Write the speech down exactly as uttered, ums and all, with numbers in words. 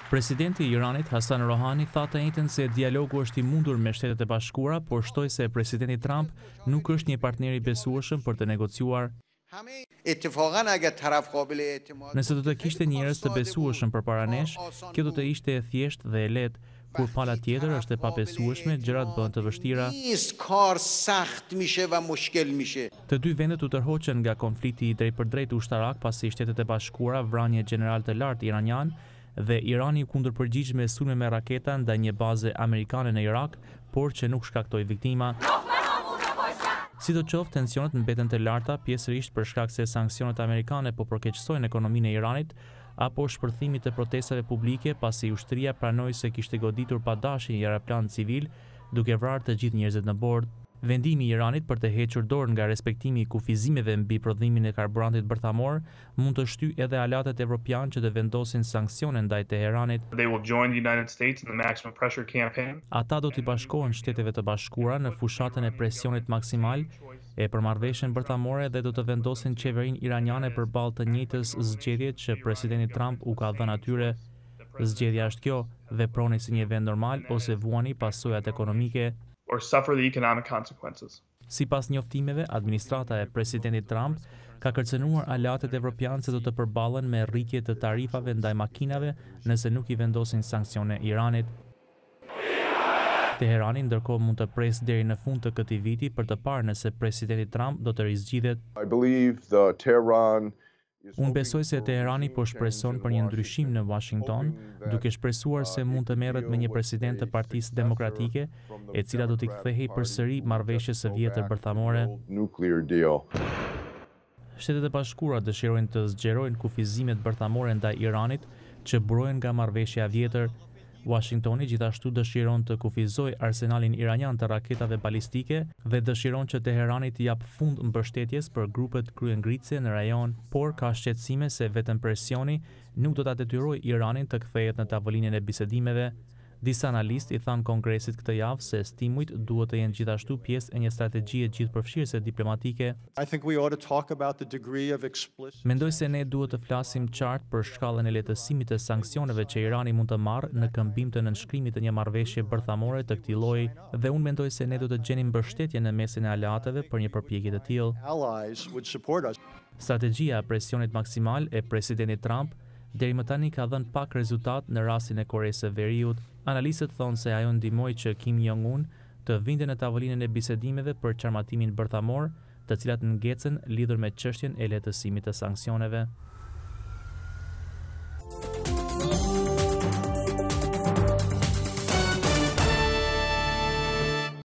Presidenti i Iranit Hassan Rouhani tha të njëjtën se dialogu është i mundur me Shtetet e Bashkuara, por shtoi se presidenti Trump nuk është një partner i besueshëm për të negociuar. Nëse do të kishte njerëz të besueshëm përpara nesh, kjo do të ishte e thjeshtë dhe e lehtë, kur pala tjetër është e pabesueshme, gjërat bëhen të vështira. Të dy vendet u tërhoqën nga konflikti i drejtpërdrejtë ushtarak pasi Shtetet e Bashkuara vranë një general të lartë iranian dhe Irani u kundërpërgjigj me sulme me raketa ndaj një baze amerikane në Irak, por që nuk shkaktoi viktima. Sidoqoftë, tensionet mbeten të larta pjesërisht për shkak se sanksionet amerikane po përkeqësojnë ekonominë e Iranit, apo shpërthimit të protestave publike pasi ushtria pranoi se kishte goditur padashi një aeroplan civil duke vrarë të gjithë njerëzit në bord. Vendimi i Iranit për të hequr dorë nga respektimi i kufizimeve mbi prodhimin e karburantit bërthamor mund të shtyjë edhe aleatet evropian që të vendosin sanksione ndaj Teheranit. Ata do t'i bashkohen Shteteve të Bashkuara në fushatën e presionit maksimal e për marrëveshjen bërthamore dhe do të vendosin qeverinë iraniane përballë të njëjtës zgjedhje që presidenti Trump u ka dhënë atyre. Zgjedhja është kjo: veproni si një vend normal ose vuani pasojat ekonomike. Or suffer the economic consequences. Sipas njoftimeve, administrata e presidentit Trump ka kërcënuar aleatet evropianë se do të përballen me rritje të tarifave ndaj makinave nëse nuk i vendosin sanksione Iranit. Teherani ndërkohë mund të presë deri në fund të këtij viti për të parë nëse presidenti Trump do të rizgjidhet. I believe the Tehran Unë besoj se Teherani po shpreson për një ndryshim në Washington, duke shpresuar se mund të merret me një president të Partisë Demokratike, e cila do t'i kthehej përsëri marrëveshjes së vjetër bërthamore. Shtetet e Bashkuara dëshirojnë të zgjerojnë kufizimet bërthamore ndaj Iranit që burojnë nga marrëveshja e vjetër. Washingtoni gjithashtu dëshiron të kufizojë arsenalin iranian të raketave balistike dhe dëshiron që Teherani të jap fund mbështetjes për grupet kryengritëse në rajon, por ka shqetësime se vetëm presioni nuk do ta detyrojë Iranin të kthehet në tavolinën e bisedimeve. Disa analistë i thanë Kongresit këtë javë se stimujt duhet të jenë gjithashtu pjesë e një strategjie gjithëpërfshirëse diplomatike. Mendoj se ne duhet të flasim qartë për shkallën e lehtësimit të sanksioneve që Irani mund të marrë në këmbim të nënshkrimit të një marrëveshje bërthamore të këtij lloji, dhe unë mendoj se ne do të gjenim mbështetje në mesin e aleatëve për një përpjekje të tillë. Strategjia e presionit maksimal e presidentit Trump deri më tani ka dhënë pak rezultat në rastin e Koreas së Veriut. Analistët thonë se ajo ndihmoi që Kim Jong-un të vinte në tavolinën e bisedimeve për qarmatimin bërthamor, të cilat ngecën lidhur me çështjen e lehtësimit të sanksioneve.